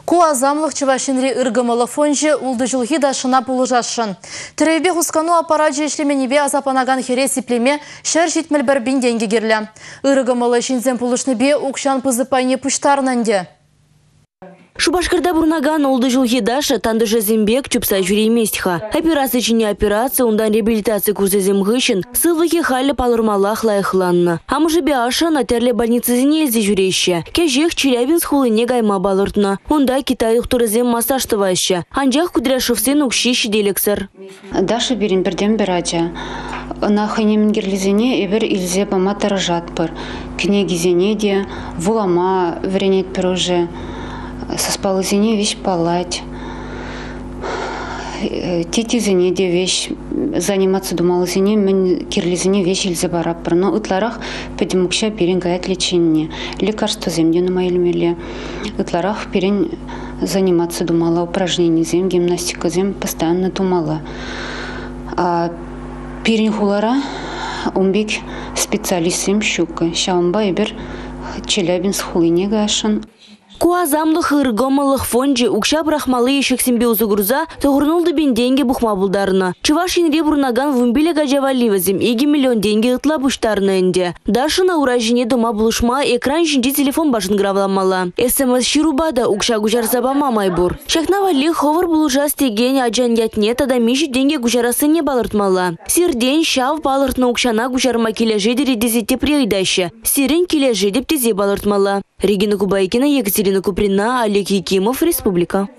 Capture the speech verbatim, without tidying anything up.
Куа замлық чывашинри ыргымылы фонжи улды жылғы да шына пулыжашын. Тіребе хускану аппарат ешлеменебе азапанаган хере сиплеме шар житміл бір бин деньги керлі. Ыргымылы шинзен пулышныбе укшан пызыпайне пуштарнанде. Шубашкарда бурнаган олды жылғы дашы тандыжы зембек чупса жүрейместіға. Операция чіне операция, ондан реабилитация курсы земгышын, сылвыхе халі палырмалах лайықланны. Амыжы бе ашы натерле больницы зенезде жүрейші. Кәжех Челябинск хулыне гайма балыртны. Онда Китай ұқтырызем масаштывайшы. Анжақ кудряшывсен укши шиделексір. Дашы берін бірден бір аджа. На ханемінгерлізіне эбір илзе бама таражат бір. Кнегизене де вулама вренет пір уже. Соспалызине вещь палать, тетизине де вещь заниматься думалызине, мен кирлизине вещь илзе бараппыр. Но ытларах педимукша перен гаят лечение. Лекарство земде на мойлемеле. Ытларах перен заниматься думала, упражнения зем, гимнастика зем постоянно думала. А перен хулара умбек специалист зем щука. Шаумба ебер Челябинск хулине гашын. Куа замлық ыргомылық фонжи укша брахмалы ешек симбе узугурза тоғырнулды бен деньги бухма булдарына. Чывашинре бурнаган вумбиле гажаваливазим эги миллион деньги ытла буштарны энде. Дашына уражине дома булышма экран жинди телефон башын гравламала. СМС ширубада укша гужар забама майбур. Шахнавали ховар булужа стеген аджан ятне тада миши деньги гужарасы не балыртмала. Сирден шав балыртны укшана гужарма кележи дередезете приойдаща. Сирен кележи деп тезе балыртмала. Регина Кубайкина, Екатерина Куприна, Олег Якимов, Республика.